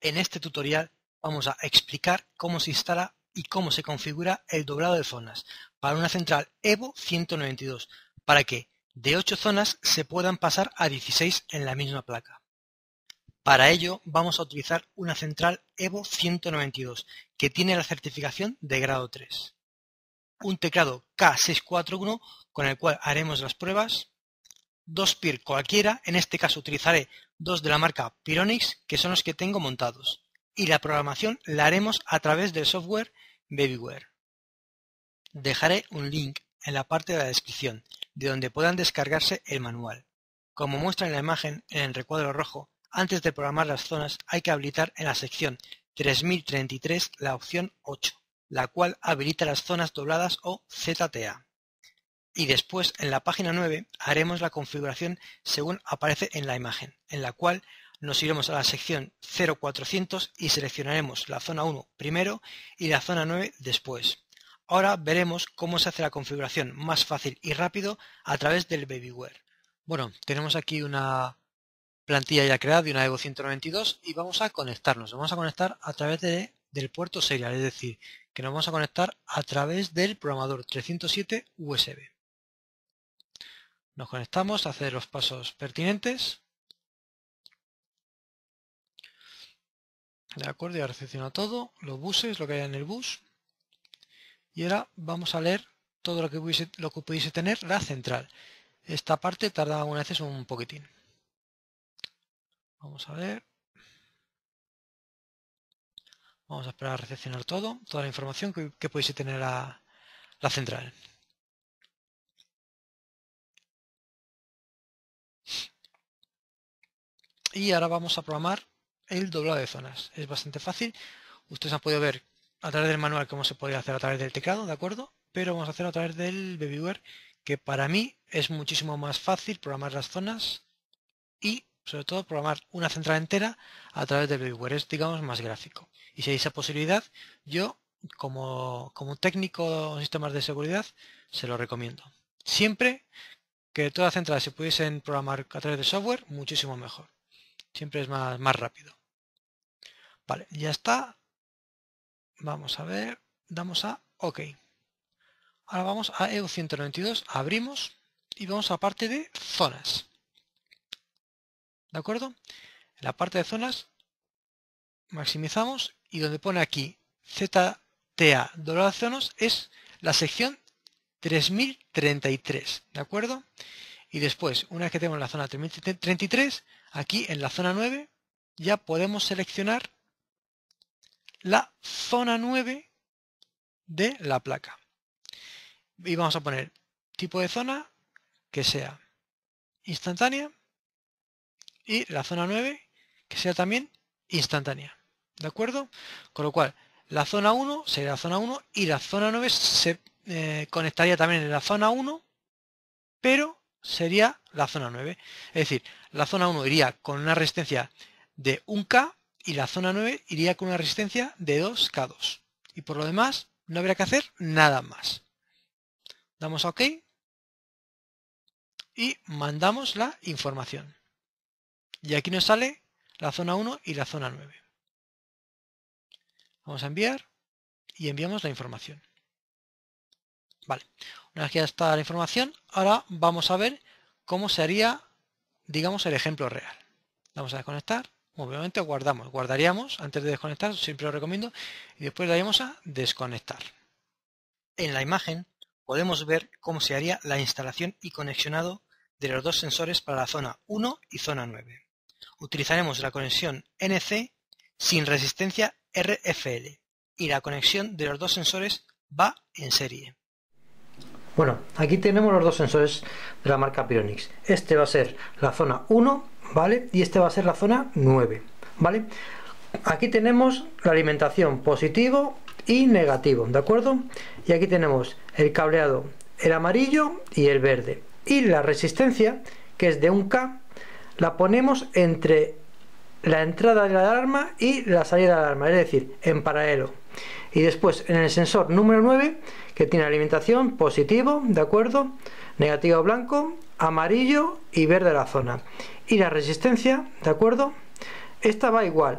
En este tutorial vamos a explicar cómo se instala y cómo se configura el doblado de zonas para una central Evo 192 para que de 8 zonas se puedan pasar a 16 en la misma placa. Para ello vamos a utilizar una central Evo 192 que tiene la certificación de grado 3. Un teclado K641 con el cual haremos las pruebas, 2 PIR cualquiera, en este caso utilizaré 2 de la marca Pyronix que son los que tengo montados, y la programación la haremos a través del software Babyware. Dejaré un link en la parte de la descripción de donde puedan descargarse el manual. Como muestra en la imagen en el recuadro rojo, antes de programar las zonas hay que habilitar en la sección 3033 la opción 8, la cual habilita las zonas dobladas o ZTA. Y después en la página 9 haremos la configuración según aparece en la imagen, en la cual nos iremos a la sección 0400 y seleccionaremos la zona 1 primero y la zona 9 después. Ahora veremos cómo se hace la configuración más fácil y rápido a través del Babyware. Bueno, tenemos aquí una plantilla ya creada de una Evo 192 y vamos a conectarnos. Nos vamos a conectar a través del puerto serial, es decir, que nos vamos a conectar a través del programador 307 USB. Nos conectamos, a hacer los pasos pertinentes. De acuerdo, ya recepciona todo, los buses, lo que haya en el bus. Y ahora vamos a leer todo lo que pudiese tener la central. Esta parte tarda algunas veces un poquitín. Vamos a ver. Vamos a esperar a recepcionar toda la información que pudiese tener la central. Y ahora vamos a programar el doblado de zonas. Es bastante fácil. Ustedes han podido ver a través del manual cómo se podía hacer a través del teclado, ¿de acuerdo? Pero vamos a hacerlo a través del Babyware, que para mí es muchísimo más fácil programar las zonas y sobre todo programar una central entera a través del Babyware. Es, digamos, más gráfico. Y si hay esa posibilidad, yo como técnico de sistemas de seguridad se lo recomiendo. Siempre que todas las centrales se pudiesen programar a través de software, muchísimo mejor. Siempre es más rápido. Vale, ya está. Vamos a ver. Damos a OK. Ahora vamos a Evo 192. Abrimos y vamos a la parte de zonas. ¿De acuerdo? En la parte de zonas maximizamos y donde pone aquí ZTA doblado de zonas es la sección 3033. ¿De acuerdo? Y después, una vez que tenemos la zona 3033, aquí en la zona 9 ya podemos seleccionar la zona 9 de la placa. Y vamos a poner tipo de zona que sea instantánea y la zona 9 que sea también instantánea. ¿De acuerdo? Con lo cual, la zona 1 sería la zona 1 y la zona 9 se conectaría también en la zona 1, pero sería la zona 9. Es decir, la zona 1 iría con una resistencia de 1K y la zona 9 iría con una resistencia de 2K2. Y por lo demás, no habría que hacer nada más. Damos a OK y mandamos la información. Y aquí nos sale la zona 1 y la zona 9. Vamos a enviar y enviamos la información. Vale, una vez que ya está la información, ahora vamos a ver cómo se haría, digamos, el ejemplo real. Vamos a desconectar, obviamente guardaríamos antes de desconectar, siempre lo recomiendo, y después daríamos a desconectar. En la imagen podemos ver cómo se haría la instalación y conexionado de los dos sensores para la zona 1 y zona 9. Utilizaremos la conexión NC sin resistencia RFL y la conexión de los dos sensores va en serie. Bueno, aquí tenemos los dos sensores de la marca Pyronix. Este va a ser la zona 1, ¿vale? Y este va a ser la zona 9, ¿vale? Aquí tenemos la alimentación positivo y negativo, ¿de acuerdo? Y aquí tenemos el cableado, el amarillo y el verde. Y la resistencia, que es de 1K, la ponemos entre la entrada de la alarma y la salida de la alarma, es decir, en paralelo. Y después en el sensor número 9, que tiene alimentación positivo, ¿de acuerdo? Negativo blanco, amarillo y verde la zona. Y la resistencia, ¿de acuerdo? Esta va igual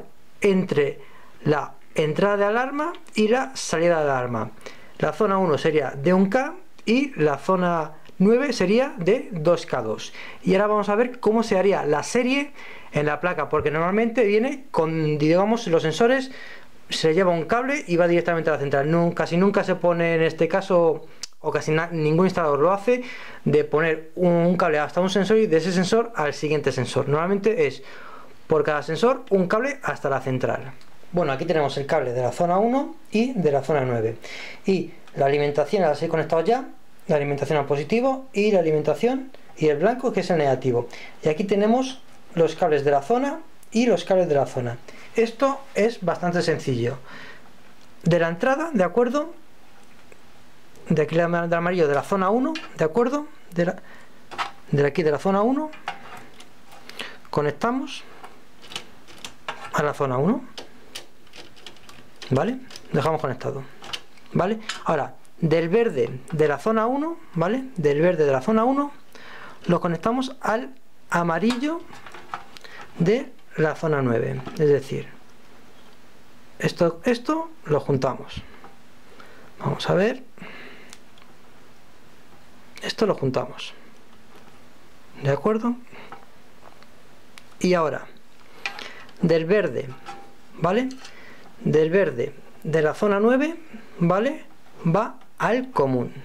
entre la entrada de alarma y la salida de alarma. La zona 1 sería de 1K y la zona 9 sería de 2K2. Y ahora vamos a ver cómo se haría la serie en la placa, porque normalmente viene con, digamos, los sensores, se lleva un cable y va directamente a la central. Casi nunca se pone, en este caso, o casi ningún instalador lo hace, de poner un cable hasta un sensor y de ese sensor al siguiente sensor. Normalmente es por cada sensor un cable hasta la central. Bueno, aquí tenemos el cable de la zona 1 y de la zona 9. Y la alimentación las he conectado ya, la alimentación al positivo y la alimentación y el blanco, que es el negativo. Y aquí tenemos los cables de la zona y los cables de la zona. Esto es bastante sencillo. De la entrada, ¿de acuerdo? De aquí de amarillo de la zona 1, ¿de acuerdo? De aquí de la zona 1 conectamos a la zona 1, ¿vale? Dejamos conectado, ¿vale? Ahora, del verde de la zona 1, ¿vale? Del verde de la zona 1 lo conectamos al amarillo de la zona 9, es decir, esto lo juntamos. Vamos a ver, esto lo juntamos, ¿de acuerdo? Y ahora, del verde, ¿vale? Del verde de la zona 9, ¿vale? Va al común.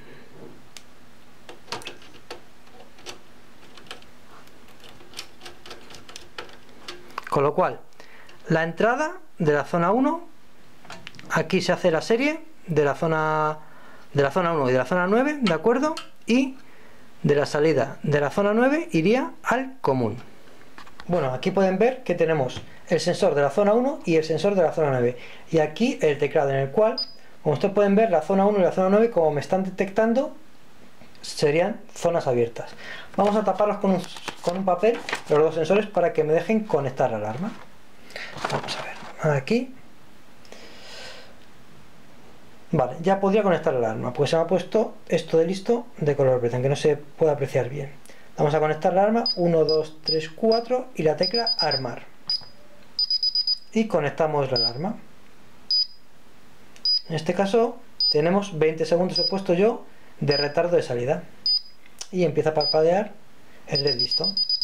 Con lo cual, la entrada de la zona 1, aquí se hace la serie de la zona 1 y de la zona 9, ¿de acuerdo? Y de la salida de la zona 9 iría al común. Bueno, aquí pueden ver que tenemos el sensor de la zona 1 y el sensor de la zona 9. Y aquí el teclado, en el cual, como ustedes pueden ver, la zona 1 y la zona 9, como me están detectando, serían zonas abiertas. Vamos a taparlas con un papel, los dos sensores, para que me dejen conectar la alarma. Vamos a ver, aquí. Vale, ya podría conectar la alarma, pues se me ha puesto esto de listo de color verde, aunque no se puede apreciar bien. Vamos a conectar la alarma, 1, 2, 3, 4 y la tecla armar. Y conectamos la alarma. En este caso tenemos 20 segundos, he puesto yo, de retardo de salida. Y empieza a parpadear el LED listo.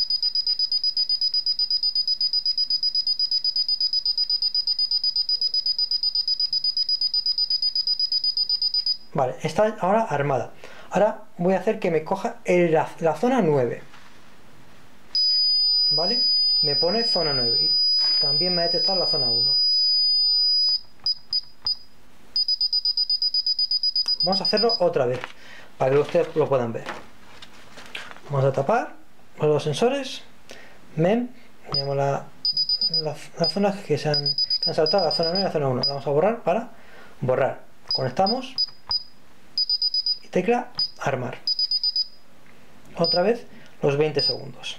Vale, está ahora armada. Ahora voy a hacer que me coja la zona 9. ¿Vale? Me pone zona 9. Y también me ha detectado la zona 1. Vamos a hacerlo otra vez, para que ustedes lo puedan ver. Vamos a tapar los dos sensores. Miramos las zonas que se han saltado, la zona 9 y la zona 1. Vamos a borrar para borrar. Conectamos. Tecla armar. Otra vez los 20 segundos.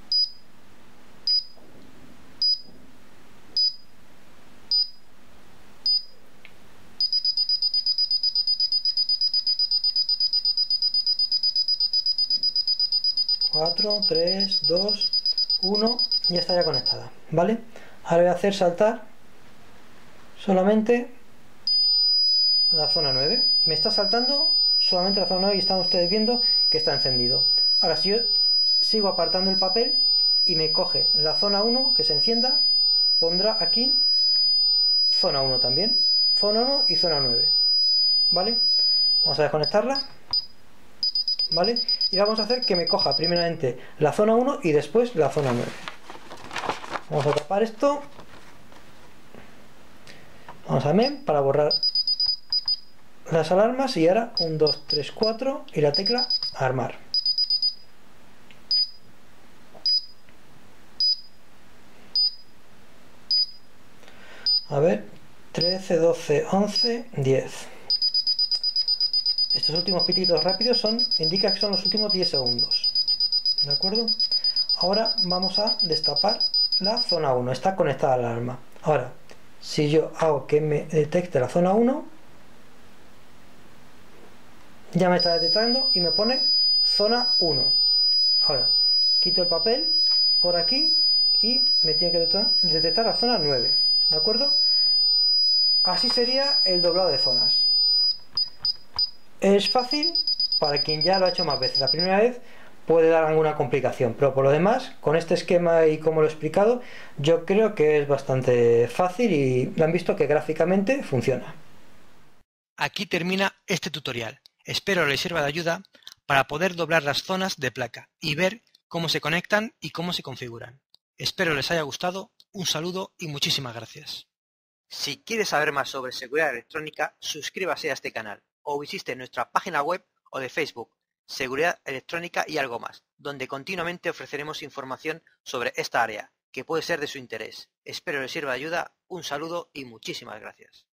Cuatro, 3, 2, 1, ya está ya conectada, ¿vale? Ahora voy a hacer saltar solamente la zona 9. Me está saltando solamente la zona 9 y están ustedes viendo que está encendido. Ahora, si yo sigo apartando el papel y me coge la zona 1, que se encienda, pondrá aquí zona 1 también, zona 1 y zona 9, ¿vale? Vamos a desconectarla, ¿vale? Y vamos a hacer que me coja primeramente la zona 1 y después la zona 9. Vamos a tapar esto, vamos a MEM para borrar las alarmas y ahora 1, 2, 3, 4 y la tecla armar. A ver, 13, 12, 11, 10. Estos últimos pititos rápidos indica que son los últimos 10 segundos. ¿De acuerdo? Ahora vamos a destapar la zona 1. Está conectada a la alarma. Ahora, si yo hago que me detecte la zona 1, ya me está detectando y me pone zona 1. Ahora, quito el papel por aquí y me tiene que detectar la zona 9. ¿de acuerdo? Así sería el doblado de zonas. Es fácil para quien ya lo ha hecho más veces. La primera vez puede dar alguna complicación, pero por lo demás, con este esquema y como lo he explicado, yo creo que es bastante fácil y lo han visto que gráficamente funciona. Aquí termina este tutorial. Espero les sirva de ayuda para poder doblar las zonas de placa y ver cómo se conectan y cómo se configuran. Espero les haya gustado, un saludo y muchísimas gracias. Si quieres saber más sobre seguridad electrónica, suscríbase a este canal o visite nuestra página web o de Facebook, Seguridad Electrónica y algo más, donde continuamente ofreceremos información sobre esta área, que puede ser de su interés. Espero les sirva de ayuda, un saludo y muchísimas gracias.